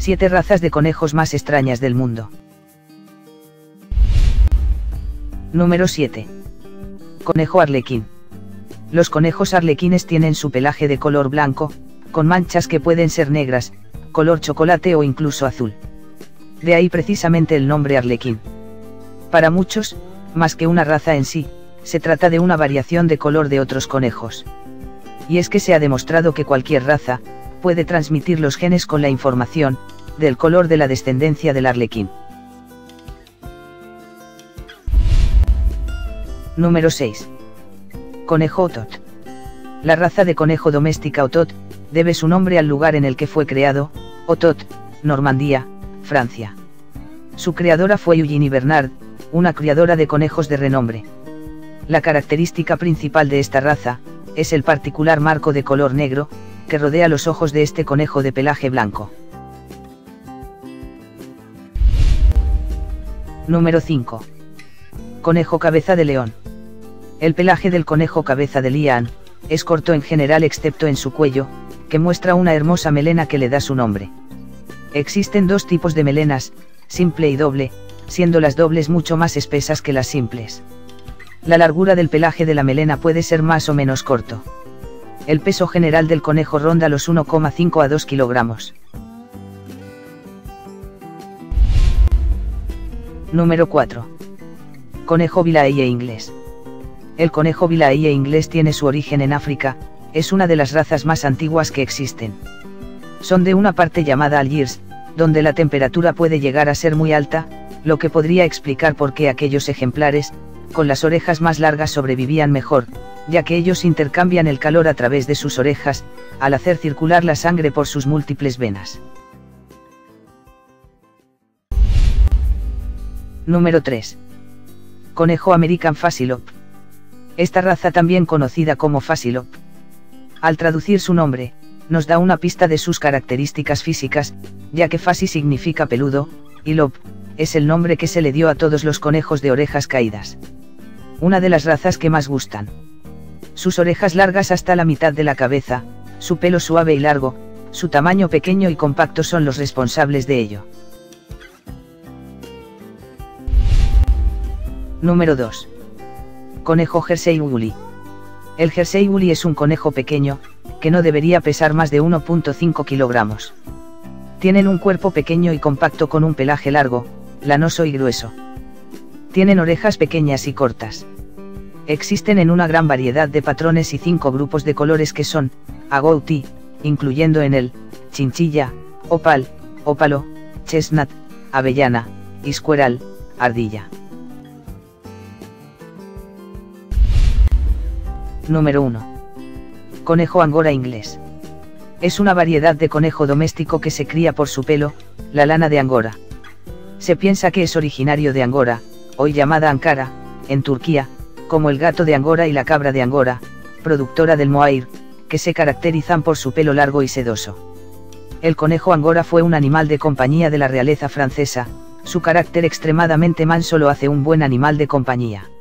7 razas de conejos más extrañas del mundo. Número 7. Conejo arlequín. Los conejos arlequines tienen su pelaje de color blanco, con manchas que pueden ser negras, color chocolate o incluso azul. De ahí precisamente el nombre arlequín. Para muchos, más que una raza en sí, se trata de una variación de color de otros conejos. Y es que se ha demostrado que cualquier raza puede transmitir los genes con la información del color de la descendencia del arlequín. Número 6. Conejo Otot. La raza de conejo doméstica Otot debe su nombre al lugar en el que fue creado, Otot, Normandía, Francia. Su creadora fue Eugénie Bernard, una criadora de conejos de renombre. La característica principal de esta raza es el particular marco de color negro que rodea los ojos de este conejo de pelaje blanco. Número 5. Conejo cabeza de león. El pelaje del conejo cabeza de león es corto en general excepto en su cuello, que muestra una hermosa melena que le da su nombre. Existen dos tipos de melenas, simple y doble, siendo las dobles mucho más espesas que las simples. La largura del pelaje de la melena puede ser más o menos corto. El peso general del conejo ronda los 1,5 a 2 kilogramos. Número 4. Conejo Vilaeye inglés. El conejo Vilaeye inglés tiene su origen en África, es una de las razas más antiguas que existen. Son de una parte llamada Algiers, donde la temperatura puede llegar a ser muy alta, lo que podría explicar por qué aquellos ejemplares, con las orejas más largas sobrevivían mejor, ya que ellos intercambian el calor a través de sus orejas, al hacer circular la sangre por sus múltiples venas. Número 3. Conejo American Fasilop. Esta raza también conocida como Fasilop. Al traducir su nombre, nos da una pista de sus características físicas, ya que Fasi significa peludo, y Lop es el nombre que se le dio a todos los conejos de orejas caídas. Una de las razas que más gustan. Sus orejas largas hasta la mitad de la cabeza, su pelo suave y largo, su tamaño pequeño y compacto son los responsables de ello. Número 2. Conejo Jersey Woolly. El Jersey Woolly es un conejo pequeño, que no debería pesar más de 1,5 kilogramos. Tienen un cuerpo pequeño y compacto con un pelaje largo, lanoso y grueso. Tienen orejas pequeñas y cortas. Existen en una gran variedad de patrones y 5 grupos de colores que son, agouti, incluyendo en el, chinchilla, opal, ópalo, chestnut, avellana, iscueral, ardilla. Número 1. Conejo angora inglés. Es una variedad de conejo doméstico que se cría por su pelo, la lana de Angora. Se piensa que es originario de Angora, hoy llamada Ankara, en Turquía, como el gato de Angora y la cabra de Angora, productora del mohair, que se caracterizan por su pelo largo y sedoso. El conejo angora fue un animal de compañía de la realeza francesa, su carácter extremadamente manso lo hace un buen animal de compañía.